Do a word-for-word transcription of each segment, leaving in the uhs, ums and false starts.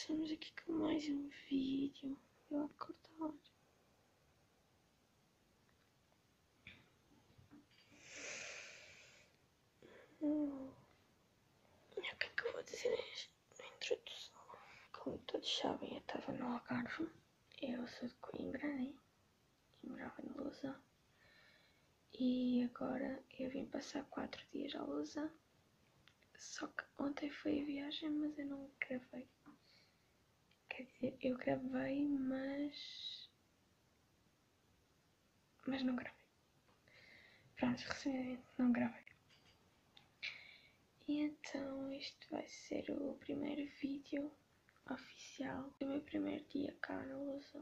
Estamos aqui com mais um vídeo. Eu vou cortar. Hum. O que é que eu vou dizer na introdução? Como todos sabem, eu estava no Algarve. Eu sou de Coimbra, né? E morava em Lousã. E agora eu vim passar quatro dias a Lousã. Só que ontem foi a viagem, mas eu não gravei. Quer dizer, eu gravei, mas... Mas não gravei. Pronto, resumidamente, não gravei. E então, este vai ser o primeiro vídeo oficial do meu primeiro dia cá na Lousã.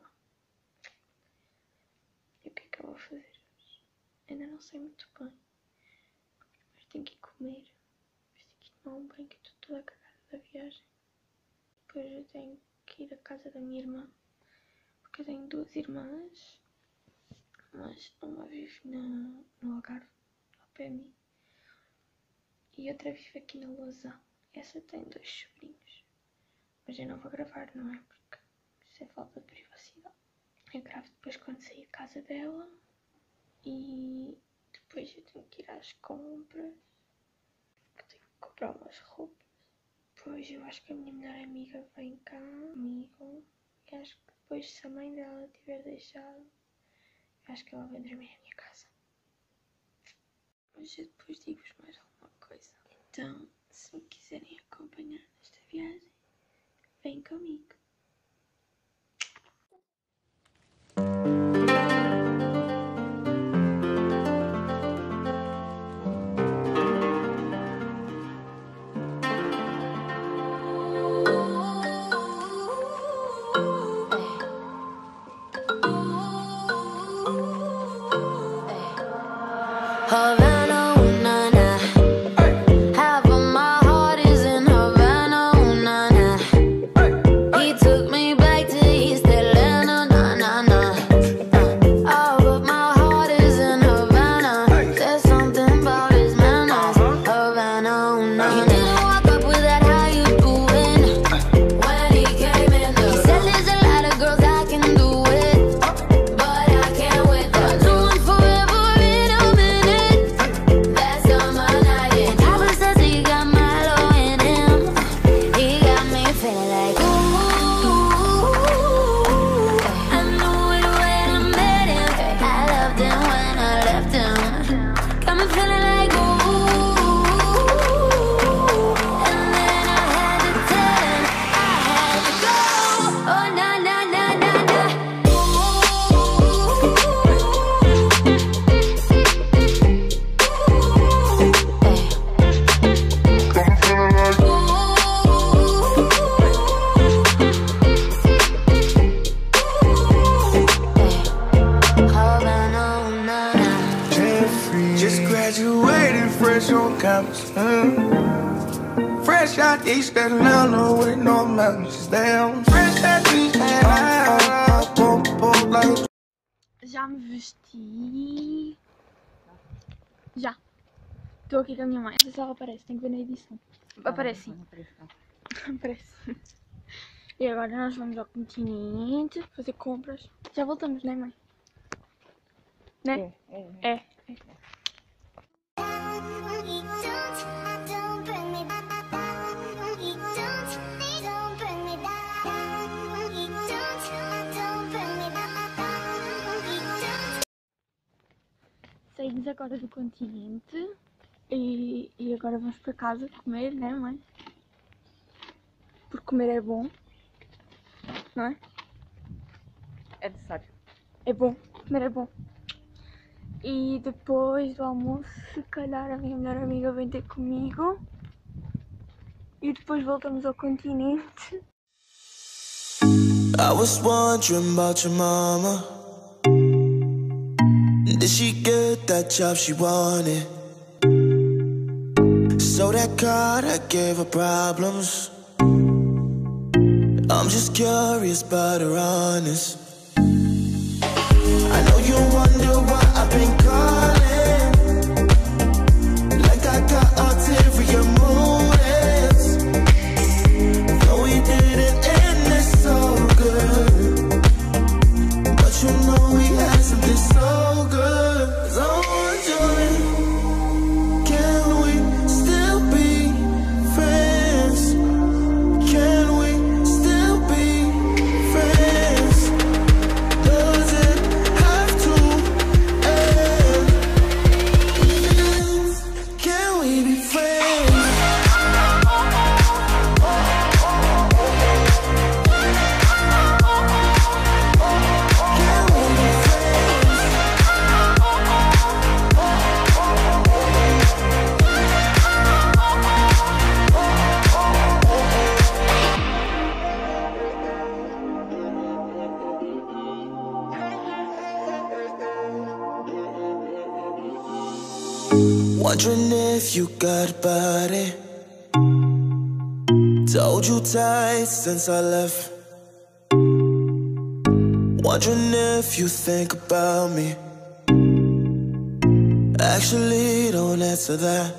E o que é que eu vou fazer hoje? Ainda não sei muito bem. Primeiro tenho que ir comer. Depois tenho que ir tomar um banho, que eu estou toda cagada da viagem. Depois eu tenho que ir à casa da minha irmã. Porque eu tenho duas irmãs. Mas uma vive no, no Algarve, ao pé de mim. E outra vive aqui na Lousã. Essa tem dois sobrinhos. Mas eu não vou gravar, não é? Porque isso é falta de privacidade. Eu gravo depois quando sair a casa dela. E depois eu tenho que ir às compras. Porque tenho que comprar umas roupas. Depois eu acho que a minha melhor amiga vem cá comigo. E acho que depois, se a mãe dela tiver deixado, eu acho que ela vai dormir na minha casa. Mas eu depois digo-vos mais alguma coisa. Então, se me quiserem acompanhar nesta viagem, vem comigo. Havana, ooh, na, na. Half of my heart is in Havana, ooh, na, na. He took me back to East Atlanta, na, na, na. All of my heart is in Havana. There's something about his manners. Havana, ooh, na, na. He didn't walk up with that how you doing when he came in. He said there's a lot of girls I can do it, but I can't with that. No one forever in a minute. That's on my night. And Papa says he got Milo in him. He got me feeling like ooh. I knew it when I met him. I loved him when I left him. Got me feeling like ooh. And then I had to tell him I had to go. Oh na na na na na. Just graduated fresh on campus. mm. Fresh out East Atlanta with no mountains down. Fresh out East Atlanta. Like Já me vesti. Já. Estou aqui com a minha mãe. Não sei se ela aparece, tem que ver na edição. Aparece sim. Aparece. E agora nós vamos ao Continente fazer compras. Já voltamos, não é, mãe? Né? É, é. É. é. Saímos agora do Continente e, e agora vamos para casa comer, né, mãe? Porque comer é bom, não é? É necessário. É bom, comer é bom. E depois do almoço, se calhar a minha melhor amiga vem ter comigo. E depois voltamos ao Continente. I was wondering about your mama. Did she get that job she wanted? So that car that gave her problems. I'm just curious about her honest. I know you wonder why I've been calling. Like I got ulterior motives. Though we didn't end Wondering if you got a body. Told you tight since I left. Wondering if you think about me. Actually, don't answer that.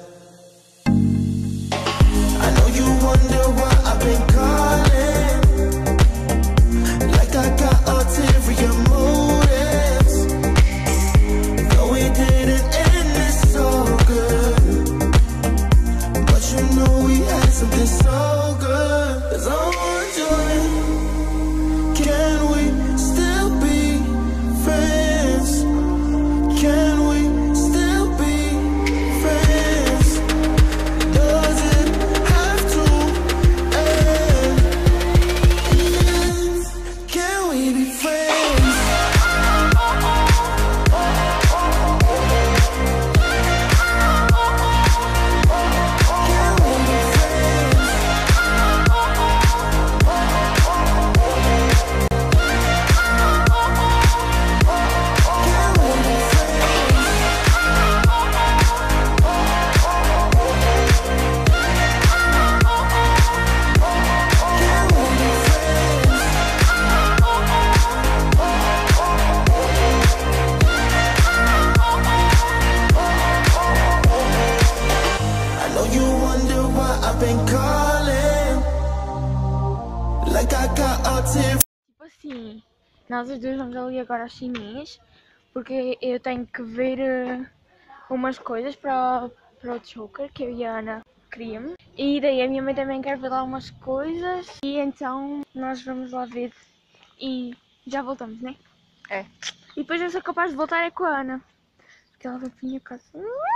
I know you wonder why I've been calling, like I got ulterior motives. Though we didn't end this so good, but you know we had something so good. 'Cause I'm wondering, can we still be friends? Can we still be friends? Does it have to end? Can we be friends? Can we be friends? Can we be I know you wonder why I've been calling, like I got ulterior. Tipo assim, nós as duas vamos ali agora ao chinês, porque eu tenho que ver eh, umas coisas para, o- para o Joker que eu e a Ana queríamos. E daí a minha mãe também quer ver lá umas coisas. E então nós vamos lá ver e já voltamos, né? É. E depois eu sou capaz de voltar é com a Ana, porque ela vai para a minha casa.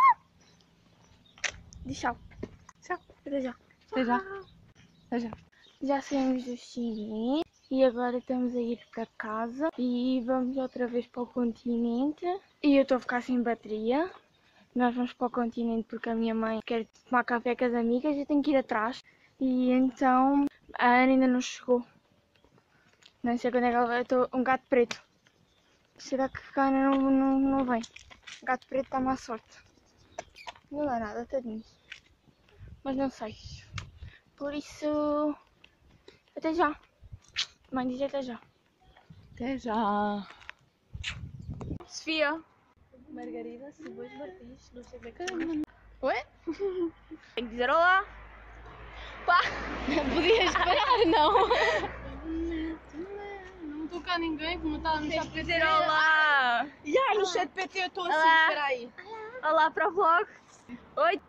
Diz tchau. Tchau. Até já. Até já. Até já. Já saímos do chinês e agora estamos a ir para casa e vamos outra vez para o continente. E eu estou a ficar sem bateria. Nós vamos para o continente porque a minha mãe quer tomar café com as amigas e eu tenho que ir atrás. E então a Ana ainda não chegou. Não sei quando é que ela vai. Eu estou um gato preto. Será que a Ana não, não, não vem? O gato preto está má sorte. Não dá nada, tadinho. Mas não sei. Por isso. Até já. Mãe diz até já. Até já. Sofia. Margarida, cebolas martins, não sei bem que Oi? Tem que dizer olá. Pá. não podias parar, não. Não tocar a ninguém, como estava no Tem chat que dizer olá. Já, no chat P T eu estou assim, Olá. espera aí. Olá para o vlog. Oi.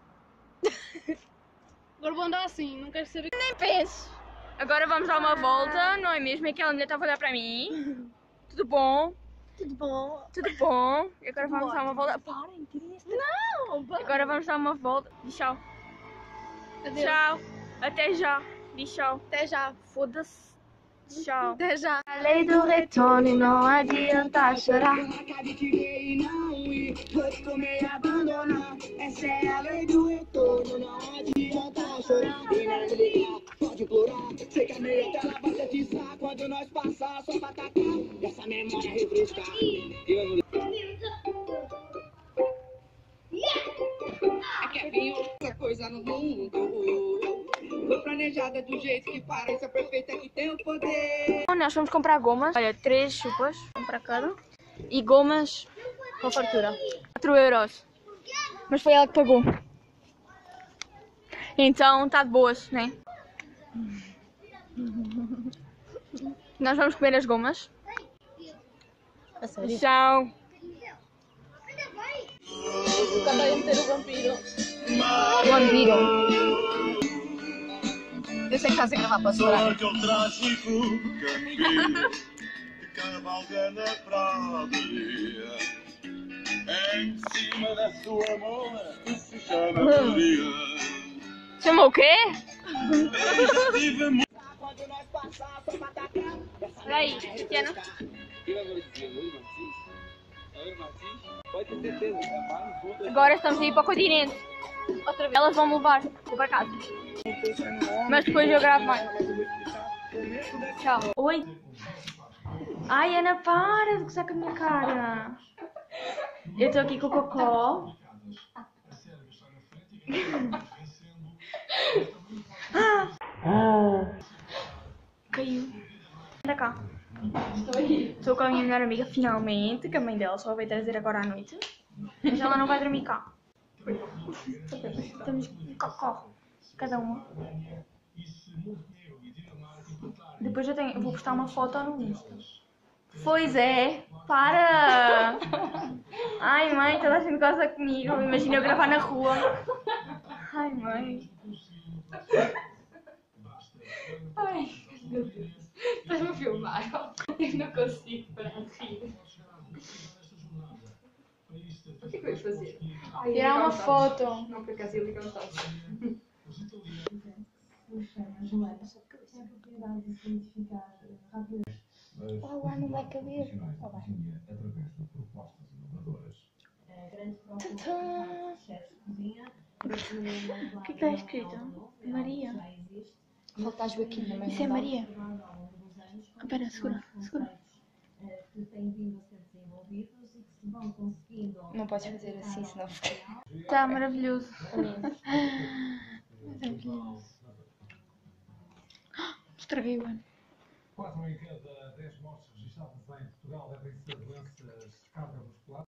Agora vou andar assim, não quero saber. Nem penses. Agora vamos dar uma volta, não é mesmo? Aquela mulher estava a olhar para mim. Tudo bom? Tudo bom? Tudo bom? E agora vamos dar uma volta. Parem, tirem isso. Não, Agora vamos dar uma volta. Diz tchau. Adeus. Tchau. Até já. Diz tchau. Até já. Foda-se. Tchau. Até já. A lei do retorno não adianta chorar. Acabei de ver e não ir, vou me abandonar. Essa é a lei do retorno, não adianta chorar. E não ligar, pode implorar. Sei que a meia tela vai te atiçar quando nós passar, só pra atacar. E essa memória refrescar. É que é bem outra coisa no mundo. Foi planejada do jeito que parece a perfeita que tem o poder. Nós fomos comprar gomas. Olha, três chupas, um para cada. E gomas com fartura. quatro euros. Mas foi ela que pagou. Então está de boas, né? Nós vamos comer as gomas. A sério? Tchau. Quando eu meter o vampiro. Vampiro. Eu sei que estás a gravar para chorar. Aquele trágico caminho que cavalga na praderia. Em cima da sua mola que se chama Maria. Chamou o quê? Já tive muito. Quando nós passar, só pra atacar. Olha aí, Cristiano. Agora estamos a ir para o continente. Outra vez. Elas vão me levar. Vou para casa. Mas depois eu gravo mais. Tchau. Oi. Ai, Ana, para de gozar com a minha cara. Eu estou aqui com o Cocó. a minha melhor amiga, finalmente, que a mãe dela só veio trazer agora à noite. Mas ela não vai dormir cá. Estamos corre, cada uma. Depois eu, tenho, eu vou postar uma foto no Insta. Pois é, para! Ai mãe, toda a gente goza comigo. Imagina eu gravar na rua. Ai mãe. Ai, meu Deus. Estás-me a filmar? Eu não consigo parar de rir. O que é que vais fazer? Ai, Tirar uma foto. Não, por acaso ia ligar os dados. Oh, lá não vai caber. Oh, vai. Tadã. O que está escrito? Maria. Falta a Joaquina, mas Isso é Maria. Espera, segura, segura. não podes fazer assim, senão fica. Está maravilhoso. Maravilhoso. Estraguei o ano. quatro em cada dez mortes registradas em Portugal devem ser doenças cardiovasculares.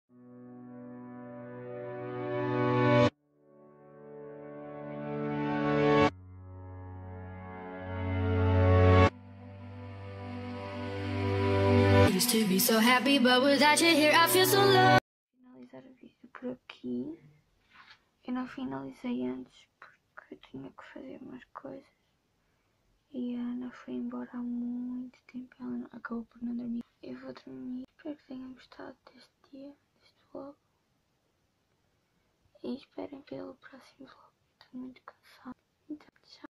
Used to be so happy, but without you here, I feel so low. Finalizar o vídeo por aqui. Eu não finalizei antes porque eu tinha que fazer umas coisas. E a Ana foi embora há muito tempo. Ela não- acabou por não dormir. Eu vou dormir. Espero que tenham gostado deste dia, deste vlog. E esperem pelo próximo vlog. Estou muito cansada. Então, tchau.